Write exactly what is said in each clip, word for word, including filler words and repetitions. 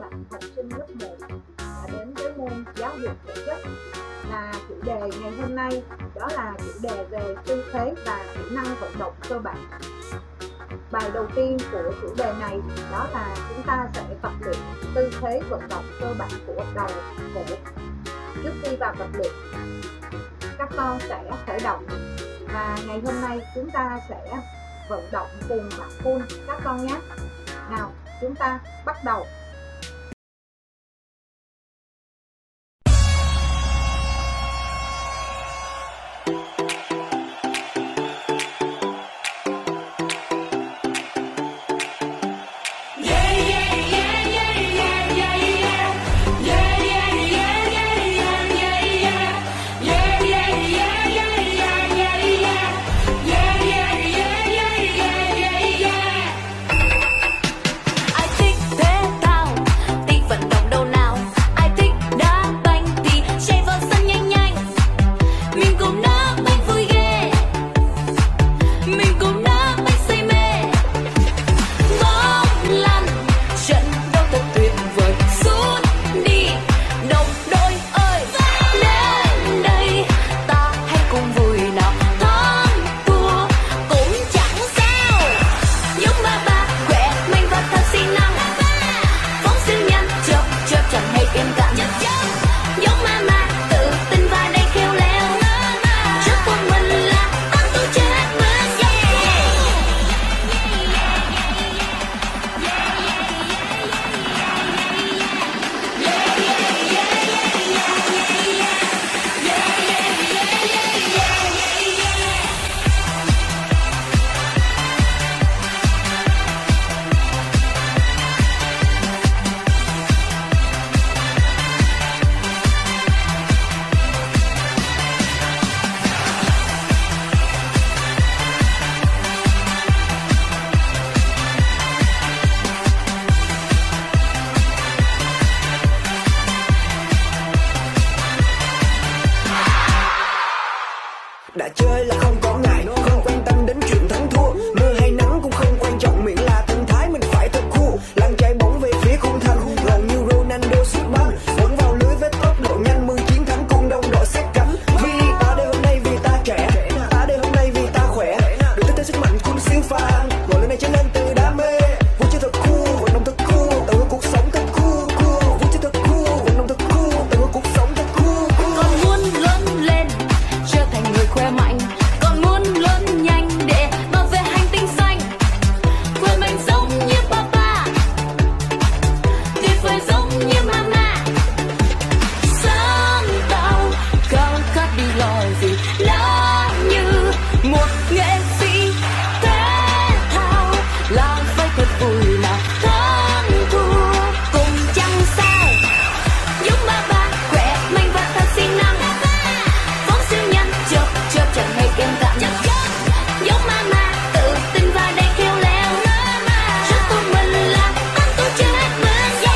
bạn học sinh lớp một đã đến với môn giáo dục thể chất. Là chủ đề ngày hôm nay đó là chủ đề về tư thế và kỹ năng vận động cơ bản. Bài đầu tiên của chủ đề này đó là chúng ta sẽ tập luyện tư thế vận động cơ bản của đầu cổ. Trước khi vào tập luyện, các con sẽ khởi động, và ngày hôm nay chúng ta sẽ vận động cùng bạn phun các con nhé. Nào, chúng ta bắt đầu. Đã chơi là không có ngại, không quan tâm đến chuyện thắng thua, mưa hay nắng cũng không quan trọng, miễn là tâm thái mình phải thật cool. Lăn trái bóng về phía khung thành, gần như Ronaldo sút bóng, bóng vào lưới với tốc độ nhanh, mừng chiến thắng cùng đồng đội sát cánh. Vì ta đây hôm nay vì ta trẻ, ta đây hôm nay vì ta khỏe, được tiếp thêm sức mạnh cuốn siêu phàm, ngồi lên này trở lên từ đam mê. Vui chơi thật cool, vận động thật cool, tận hưởng cuộc sống thật cool, cool. Vui chơi thật cool, vận động thật cool, tận hưởng cuộc sống thật cool, cool. Con muốn lớn lên trở thành người khỏe mạnh, còn muốn lớn nhanh để bảo vệ hành tinh xanh. Khỏe mạnh giống như papa, tuyệt vời giống như mama. Sáng tạo khao khát đi lo gì là như một nghệ sĩ thể thao, làm phải thật vui nào thắng thua cùng chẳng sao. Giống papa khỏe mạnh và thật siêng năng, phóng siêu nhanh chớp chớp chẳng hay kém cạnh. Giống mama tự tin và đầy khéo léo, rất thông minh là con tôi chưa hết mơ.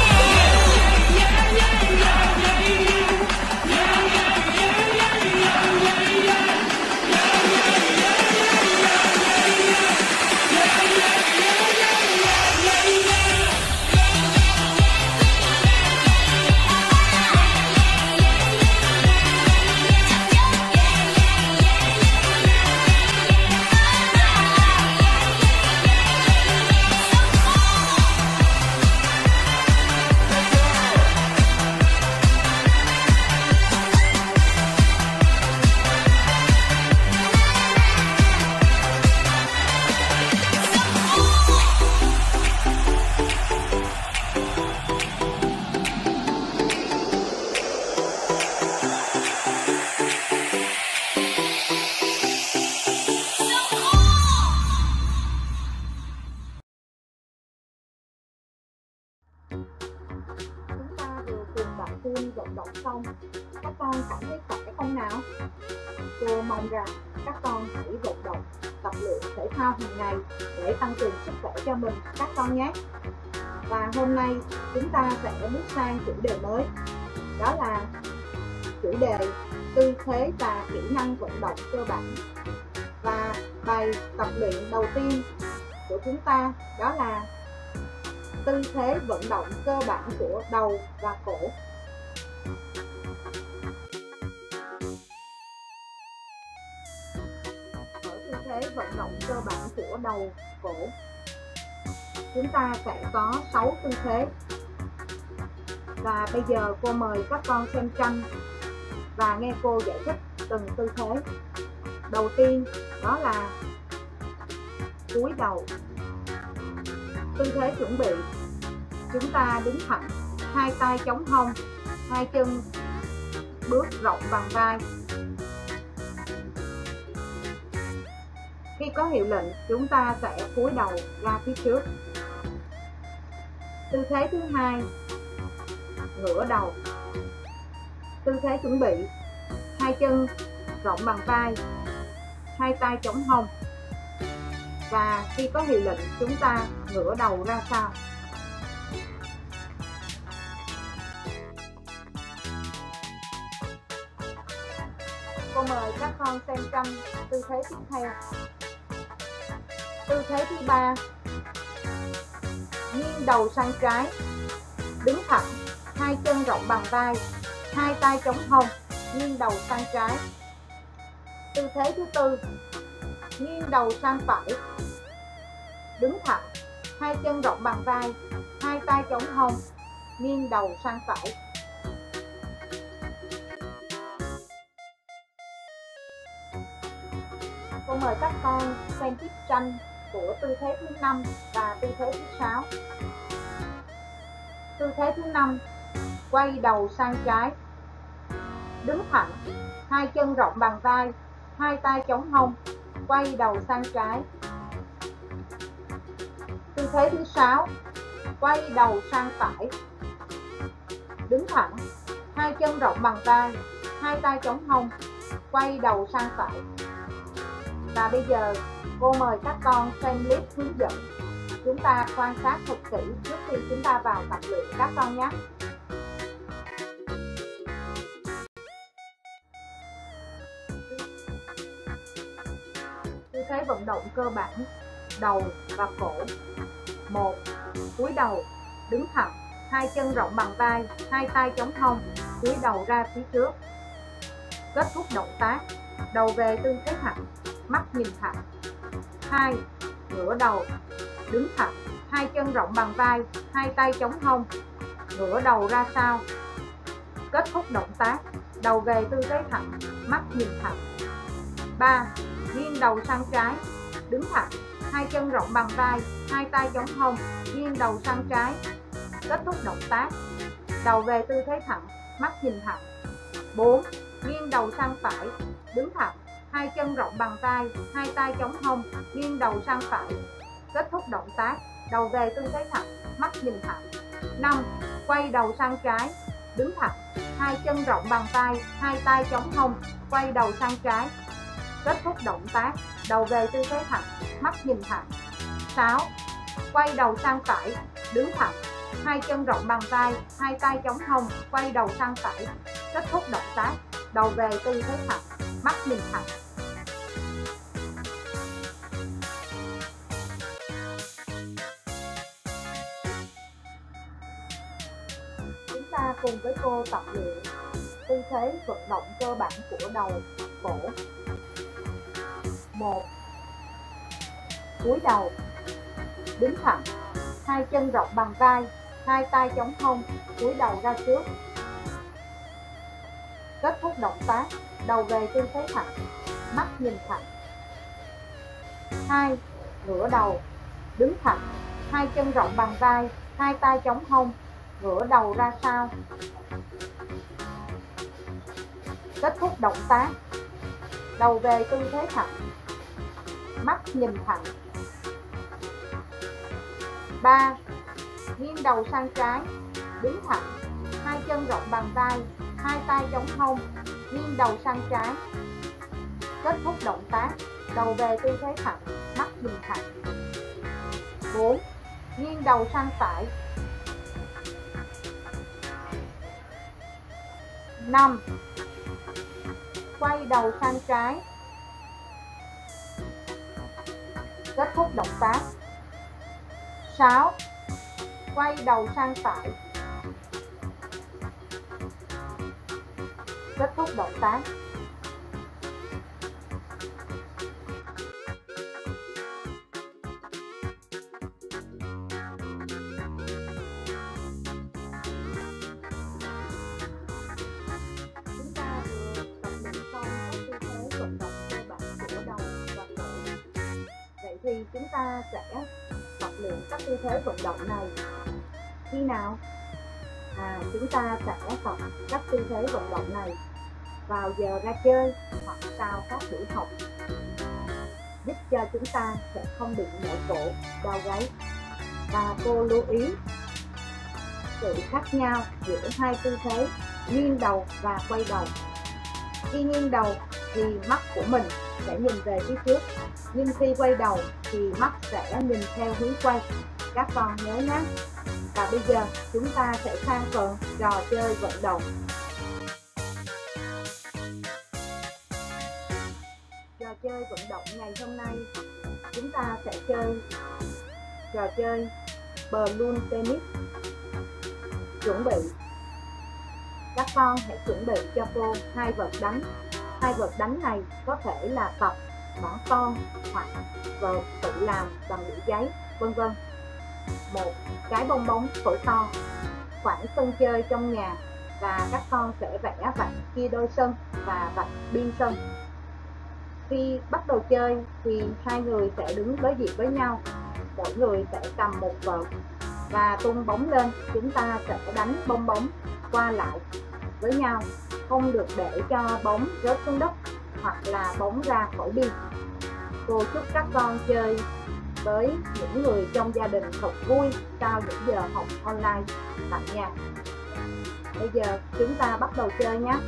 Chúng ta vừa cùng bạn phun vận động xong, các con cảm thấy khỏe không nào? Cô mong rằng các con hãy vận động, tập luyện thể thao hàng ngày để tăng cường sức khỏe cho mình các con nhé. Và hôm nay chúng ta sẽ bước sang chủ đề mới, đó là chủ đề tư thế và kỹ năng vận động cơ bản. Và bài tập luyện đầu tiên của chúng ta đó là tư thế vận động cơ bản của đầu và cổ. Ở tư thế vận động cơ bản của đầu, cổ, chúng ta sẽ có sáu tư thế. Và bây giờ cô mời các con xem tranh và nghe cô giải thích từng tư thế. Đầu tiên đó là cúi đầu. Tư thế chuẩn bị, chúng ta đứng thẳng, hai tay chống hông, hai chân bước rộng bằng vai. Khi có hiệu lệnh, chúng ta sẽ cúi đầu ra phía trước. Tư thế thứ hai, ngửa đầu. Tư thế chuẩn bị, hai chân rộng bằng vai, hai tay chống hông. Và khi có hiệu lệnh, chúng ta ngửa đầu ra sau. Cô mời các con xem tranh tư thế tiếp theo. Tư thế thứ ba, nghiêng đầu sang trái, đứng thẳng, hai chân rộng bằng vai, hai tay chống hông, nghiêng đầu sang trái. Tư thế thứ tư, nghiêng đầu sang phải, đứng thẳng, hai chân rộng bằng vai, hai tay chống hông, nghiêng đầu sang phải. Cô mời các con xem tiếp tranh của tư thế thứ năm và tư thế thứ sáu. Tư thế thứ năm, quay đầu sang trái, đứng thẳng, hai chân rộng bằng vai, hai tay chống hông, quay đầu sang trái. Tư thế thứ sáu, quay đầu sang phải, đứng thẳng, hai chân rộng bằng vai, hai tay chống hông, quay đầu sang phải. Và bây giờ cô mời các con xem clip hướng dẫn. Chúng ta quan sát thật kỹ trước khi chúng ta vào tập luyện các con nhé. Tư thế vận động cơ bản đầu và cổ. Một, cúi đầu, đứng thẳng, hai chân rộng bằng vai, hai tay chống hông, cúi đầu ra phía trước. Kết thúc động tác, đầu về tư thế thẳng, mắt nhìn thẳng. Hai, ngửa đầu, đứng thẳng, hai chân rộng bằng vai, hai tay chống hông, ngửa đầu ra sau. Kết thúc động tác, đầu về tư thế thẳng, mắt nhìn thẳng. Ba, nghiêng đầu sang trái, đứng thẳng, hai chân rộng bằng vai, hai tay chống hông, nghiêng đầu sang trái. Kết thúc động tác, đầu về tư thế thẳng, mắt nhìn thẳng. Bốn, nghiêng đầu sang phải, đứng thẳng, hai chân rộng bằng vai, hai tay chống hông, nghiêng đầu sang phải. Kết thúc động tác, đầu về tư thế thẳng, mắt nhìn thẳng. Năm, quay đầu sang trái, đứng thẳng, hai chân rộng bằng vai, hai tay chống hông, quay đầu sang trái. Kết thúc động tác, đầu về tư thế thẳng, mắt nhìn thẳng. Sáu, quay đầu sang phải, đứng thẳng, hai chân rộng bằng vai, hai tay chống hông, quay đầu sang phải. Kết thúc động tác, đầu về tư thế thẳng, mắt nhìn thẳng. Chúng ta cùng với cô tập luyện tư thế vận động cơ bản của đầu, cổ. Một, cúi đầu, đứng thẳng, hai chân rộng bằng vai, hai tay chống hông, cúi đầu ra trước. Kết thúc động tác, đầu về tư thế thẳng, mắt nhìn thẳng. Hai, ngửa đầu, đứng thẳng, hai chân rộng bằng vai, hai tay chống hông, ngửa đầu ra sau. Kết thúc động tác, đầu về tư thế thẳng, mắt nhìn thẳng. Ba, nghiêng đầu sang trái, đứng thẳng, hai chân rộng bằng vai, hai tay chống hông, nghiêng đầu sang trái. Kết thúc động tác, đầu về tư thế thẳng, mắt nhìn thẳng. Bốn, nghiêng đầu sang phải. Năm, quay đầu sang trái. Kết thúc động tác. Sáu, quay đầu sang phải. Kết thúc động tác. Chúng ta vừa tập luyện xong các tư thế vận động cơ bản của đầu và cổ. Vậy thì chúng ta sẽ tập luyện các tư thế vận động này khi nào? À, chúng ta sẽ tập các tư thế vận động này vào giờ ra chơi hoặc sau các buổi học, giúp cho chúng ta sẽ không bị mỏi cổ, đau gáy. Và cô lưu ý sự khác nhau giữa hai tư thế nghiêng đầu và quay đầu. Khi nghiêng đầu thì mắt của mình sẽ nhìn về phía trước, nhưng khi quay đầu thì mắt sẽ nhìn theo hướng quay. Các con nhớ nhé. Và bây giờ chúng ta sẽ sang phần trò chơi vận động. Trò chơi vận động ngày hôm nay chúng ta sẽ chơi trò chơi balloon tennis. Chuẩn bị, các con hãy chuẩn bị cho cô hai vợt đánh. Hai vợt đánh này có thể là tập mã con hoặc vợt tự làm bằng đĩa giấy, vân vân. Một cái bong bóng phổi to, khoảng sân chơi trong nhà, và các con sẽ vẽ vạch chia đôi sân và vạch biên sân. Khi bắt đầu chơi thì hai người sẽ đứng đối diện với nhau, mỗi người sẽ cầm một vợt và tung bóng lên. Chúng ta sẽ đánh bong bóng qua lại với nhau, không được để cho bóng rớt xuống đất hoặc là bóng ra khỏi biên. Cô chúc các con chơi với những người trong gia đình thật vui sau những giờ học online tại nhà. Bây giờ chúng ta bắt đầu chơi nhé.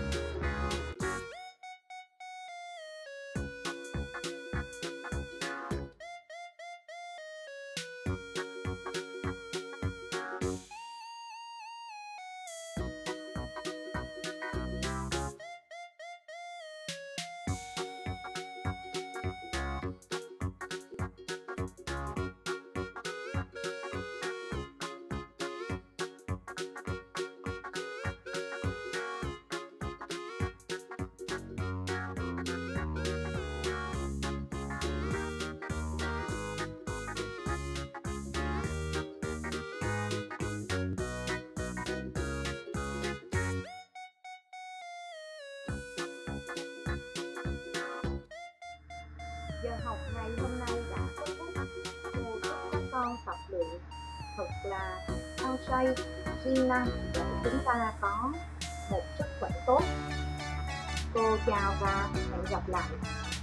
Giờ học ngày hôm nay đã kết thúc. Cô chúc các con tập luyện thật là hăng say, siêng năng để chúng ta có một sức khỏe tốt. Cô chào và hẹn gặp lại.